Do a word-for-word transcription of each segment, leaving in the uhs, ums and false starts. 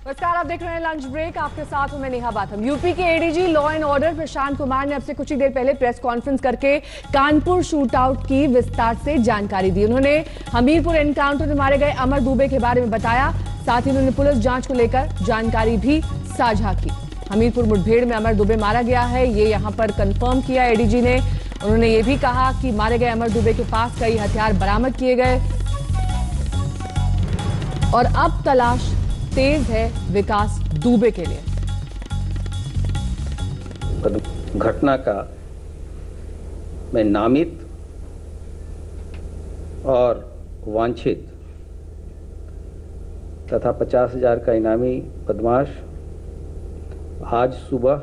नमस्कार, आप देख रहे हैं लंच ब्रेक। आपके साथ हूं मैं नेहा बाथम। यूपी के ADG law and order Prashant Kumar ने अब से कुछ ही देर पहले प्रेस कॉन्फ्रेंस करके कानपुर शूटआउट की विस्तार से जानकारी दी। उन्होंने हमीरपुर एनकाउंटर में मारे गए अमर दुबे के बारे में बताया, साथ ही उन्होंने पुलिस जांच को लेकर जानकारी भी साझा की। हमीरपुर मुठभेड़ में अमर दुबे मारा गया है, ये यहां पर कंफर्म किया एडीजी ने। उन्होंने ये भी कहा कि मारे गए अमर दुबे के पास कई हथियार बरामद किए गए और अब तलाश तेज है विकास दुबे के लिए। घटना का में नामित और वांछित तथा पचास हजार का इनामी बदमाश आज सुबह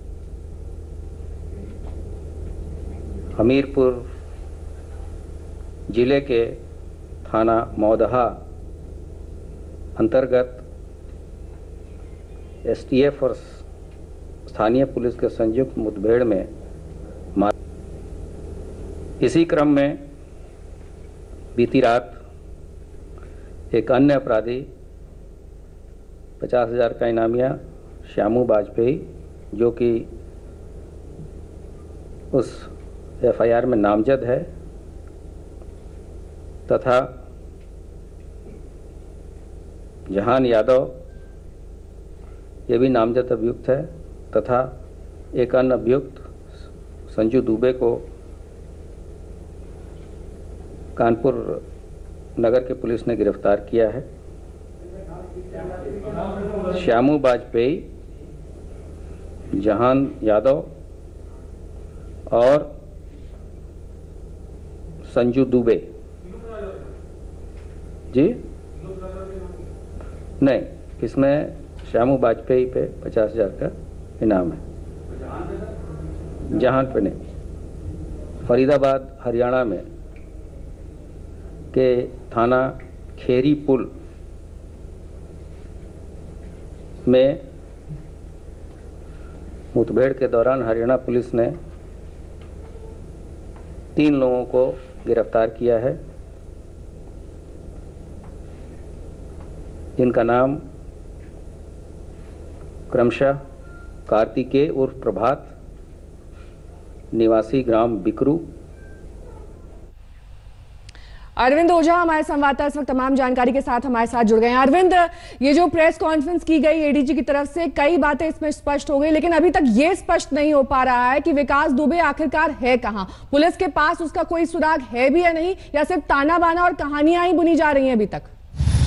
हमीरपुर जिले के थाना मौदहा अंतर्गत एसटीएफ और स्थानीय पुलिस के संयुक्त मुठभेड़ में मार। इसी क्रम में बीती रात एक अन्य अपराधी पचास हजार का इनामिया श्यामू वाजपेयी, जो कि उस एफआईआर में नामजद है, तथा जहान यादव, ये भी नामजद अभियुक्त है, तथा एक अन्य अभियुक्त संजू दुबे को कानपुर नगर के पुलिस ने गिरफ्तार किया है। श्यामू वाजपेयी, जहान यादव और संजू दुबे जी नहीं, इसमें श्यामू वाजपेयी पे पचास हजार का इनाम है। जहां पे नहीं, फरीदाबाद हरियाणा में के थाना खेरी पुल में मुठभेड़ के दौरान हरियाणा पुलिस ने तीन लोगों को गिरफ्तार किया है। इनका नाम क्रमशः कार्तिकेय उर्फ प्रभात, निवासी ग्राम बिकरू। अरविंद ओझा हमारे संवाददाता इस वक्त तमाम जानकारी के साथ हमारे साथ जुड़ गए हैं। अरविंद, ये जो प्रेस कॉन्फ्रेंस की गई एडीजी की तरफ से, कई बातें इसमें स्पष्ट हो गई, लेकिन अभी तक ये स्पष्ट नहीं हो पा रहा है कि विकास दुबे आखिरकार है कहां। पुलिस के पास उसका कोई सुराग है भी या नहीं, या सिर्फ ताना बाना और कहानियां ही बुनी जा रही हैं अभी तक?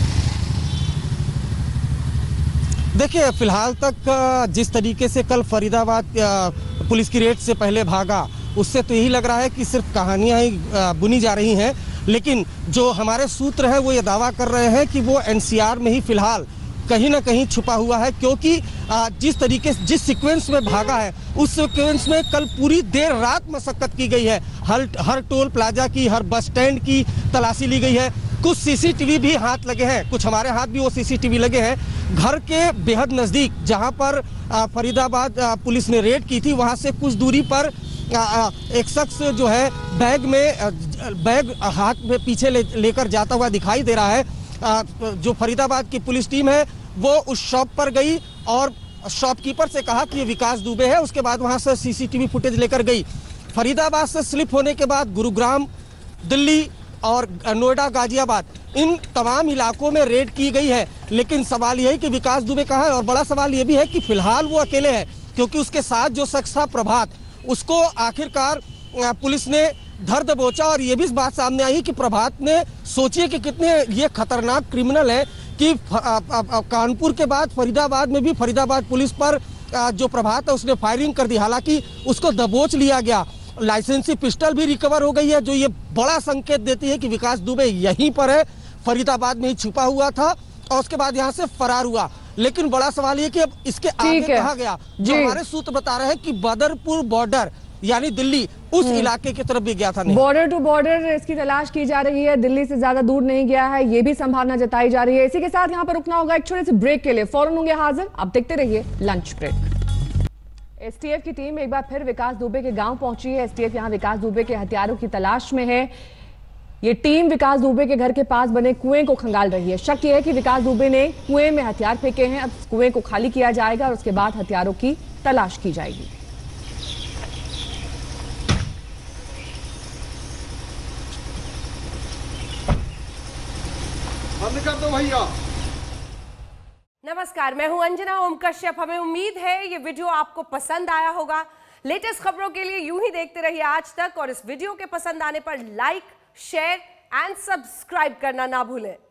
देखिए, फिलहाल तक जिस तरीके से कल फरीदाबाद पुलिस की रेड से पहले भागा, उससे तो यही लग रहा है कि सिर्फ कहानियां ही बुनी जा रही हैं। लेकिन जो हमारे सूत्र हैं वो ये दावा कर रहे हैं कि वो एनसीआर में ही फिलहाल कहीं ना कहीं छुपा हुआ है, क्योंकि जिस तरीके से जिस सीक्वेंस में भागा है उस सीक्वेंस में कल पूरी देर रात मशक्कत की गई है। हर हर टोल प्लाजा की, हर बस स्टैंड की तलाशी ली गई है। कुछ सीसीटीवी भी हाथ लगे हैं, कुछ हमारे हाथ भी वो सीसीटीवी लगे हैं। घर के बेहद नज़दीक जहां पर फरीदाबाद पुलिस ने रेड की थी, वहां से कुछ दूरी पर एक शख्स जो है बैग में बैग हाथ में पीछे ले, लेकर जाता हुआ दिखाई दे रहा है। जो फरीदाबाद की पुलिस टीम है वो उस शॉप पर गई और शॉपकीपर से कहा कि ये विकास दुबे है। उसके बाद वहां से सीसीटीवी फुटेज लेकर गई। फरीदाबाद से स्लिप होने के बाद गुरुग्राम, दिल्ली और नोएडा, गाजियाबाद, इन तमाम इलाकों में रेड की गई है। लेकिन सवाल यह है कि विकास दुबे कहाँ है, और बड़ा सवाल यह भी है कि फिलहाल वो अकेले है, क्योंकि उसके साथ जो शख्स था प्रभात, उसको आखिरकार पुलिस ने धर दबोचा। और ये भी इस बात सामने आई कि प्रभात ने, सोचिए कि कितने ये खतरनाक क्रिमिनल है कि कानपुर के बाद फरीदाबाद में भी फरीदाबाद पुलिस पर जो प्रभात है उसने फायरिंग कर दी। हालांकि उसको दबोच लिया गया, लाइसेंसी पिस्टल भी रिकवर हो गई है, जो ये बड़ा संकेत देती है कि विकास दुबे यहीं पर है, फरीदाबाद में ही छुपा हुआ था और उसके बाद यहाँ से फरार हुआ। लेकिन बड़ा सवाल ये कि अब इसके आगे कहा गया, जो हमारे सूत्र बता रहे हैं कि बदरपुर बॉर्डर यानी दिल्ली, उस इलाके की तरफ भी गया था। बॉर्डर टू बॉर्डर इसकी तलाश की जा रही है, दिल्ली से ज्यादा दूर नहीं गया है, ये भी संभावना जताई जा रही है। इसी के साथ यहाँ पर रुकना होगा एक छोटे से ब्रेक के लिए, फौरन होंगे हाजिर। आप देखते रहिए लंच ब्रेक। एसटीएफ की टीम एक बार फिर विकास दुबे के गांव पहुंची है। एसटीएफ यहां विकास दुबे के हथियारों की तलाश में है। ये टीम विकास दुबे के घर के पास बने कुएं को खंगाल रही है। शक यह है कि विकास दुबे ने कुएं में हथियार फेंके हैं। अब कुएं को खाली किया जाएगा और उसके बाद हथियारों की तलाश की जाएगी। बंद कर दो भैया। नमस्कार, मैं हूं अंजना ओम कश्यप। हमें उम्मीद है ये वीडियो आपको पसंद आया होगा। लेटेस्ट खबरों के लिए यूं ही देखते रहिए आज तक और इस वीडियो के पसंद आने पर लाइक, शेयर एंड सब्सक्राइब करना ना भूलें।